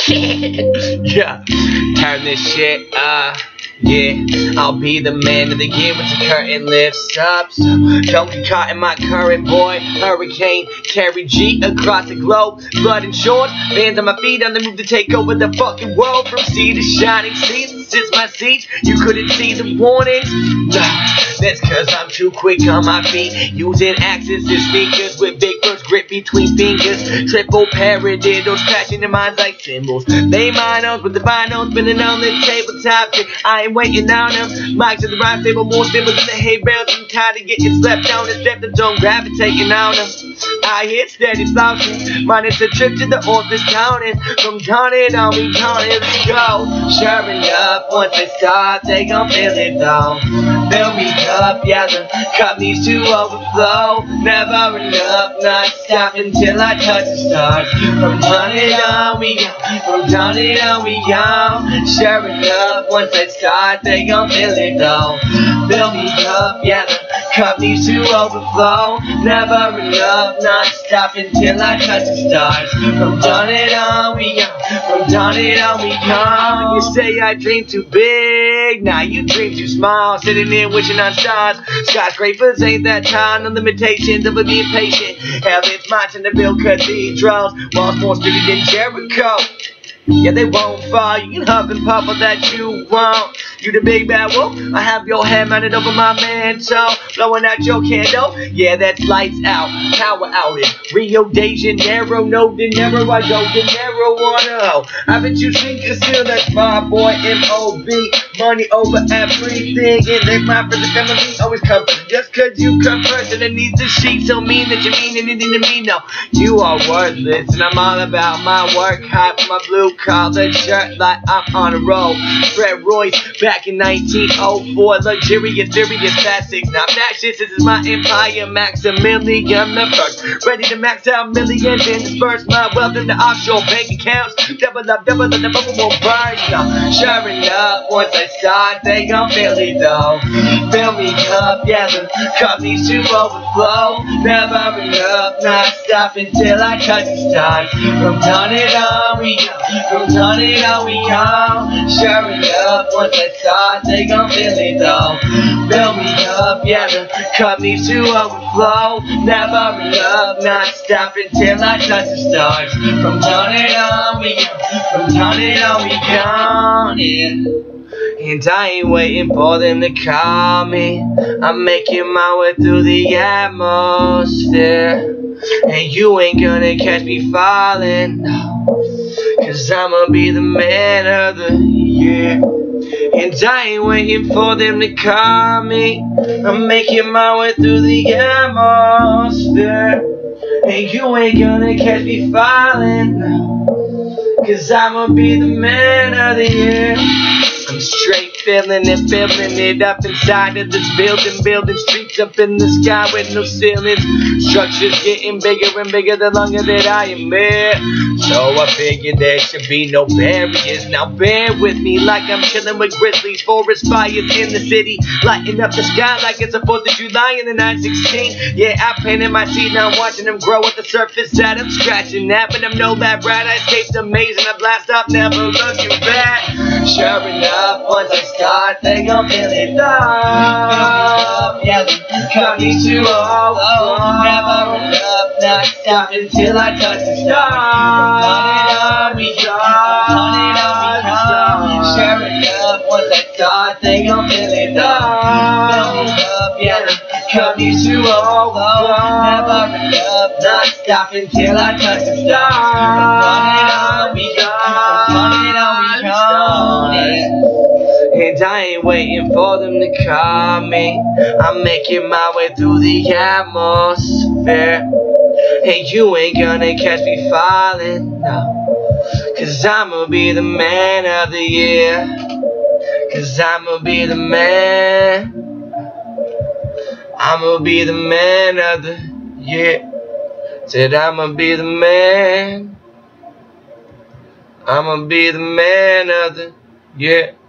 Yeah, turn this shit up. Yeah, I'll be the man of the year once the curtain lifts up. So don't get caught in my current, boy. Hurricane, carry G across the globe. Blood and shorts, bands on my feet on the move to take over the fucking world. From sea to shining seas, this is my seat. You couldn't see the warnings. That's cause I'm too quick on my feet. Using axes as speakers with big first grip between fingers. Triple paradiddles crashing their minds like cymbals. They minos with the vinyl spinning on the tabletop. I ain't waiting on them. Mics at the rhyme table more stable than the hay bales. I'm tired of getting slept on and stepped up, don't gravitating on them. I hit steady slouching. Mine is a trip to the office counting. From counting on me, counting we go. Sure enough, once they start, they gon' feel it though. Fill me up, yeah, the cup needs to overflow. Never enough, not stop until I touch the stars. From counting on we go, from counting on we go. Sure enough, once they start, they gon' feel it though. Fill me up, yeah, the cup needs to overflow. Never enough, not stop until I touch the stars. From dawning on we go, from dawning on we go. You say I dream too big, nah, you dream too small. Sitting there wishing on stars. Skyscrapers ain't that tall, no limitations of being patient. Hell, it's my turn to build cathedrals. Walls more sturdy than Jericho. Yeah, they won't fall. You can huff and puff all that you want. You the big bad wolf. I have your head mounted over my mantle, blowing out your candle. Yeah, that's lights out, power outage. Rio de Janeiro, no dinero, I go dinero on a hoe. Haven't you seen conceal? That's my boy M.O.B. Money over everything, and that's my friends and family always come first. Just cause you come first underneath the sheet, so mean that you mean anything to me. No, you are worthless, and I'm all about my work. Hot with my blue collar shirt like I'm on a roll. Fred Royce back in 1904, luxurious, serious classics. Now fascist, this is my empire, Maximilian the first. Ready to max out millions and disperse my wealth into offshore bank accounts. Double up, the bubble won't burn. No, sure enough, once I start, they gon' feel it though. Fill me up, yeah, the cup needs to overflow. Never enough, not stop until I touch the stars. From dawning on we go, from dawning on we go. Sure enough, once I start, they gon' feel it though. Fill me up, yeah, the cup needs to overflow. Never enough, not stop until I touch the stars. From dawning on we go, from dawning on we go, yeah. And I ain't waiting for them to call me. I'm making my way through the atmosphere. And you ain't gonna catch me falling, no. Cause I'ma be the man of the year. And I ain't waiting for them to call me. I'm making my way through the atmosphere. And you ain't gonna catch me falling, no. Cause I'ma be the man of the year. I'm straight feeling it up inside of this building. Building streets up in the sky with no ceilings. Structures getting bigger and bigger the longer that I am here. So I figured there should be no barriers. Now bear with me like I'm chilling with grizzlies. Forest fires in the city, lighting up the sky like it's the 4th of July in the 916. Yeah, I planted my seed, now I'm watching them grow at the surface that I'm scratching at. But I'm no bad rat, I escaped amazing. I blast off, never looking back. Sure enough, once I start, they gon' feel it though. Yeah, the cup needs to overflow. Never enough, not stop until I touch the stars. On we go, on we go. Sure enough, once I start, they gon' feel it though. Fill me up, yeah, the cup needs to overflow. Never enough, not stop until I touch the stars. On we go, on we go. And I ain't waiting for them to call me. I'm making my way through the atmosphere. And you ain't gonna catch me falling, no. Cause I'ma be the man of the year. Cause I'ma be the man. I'ma be the man of the year. Said I'ma be the man. I'ma be the man of the year.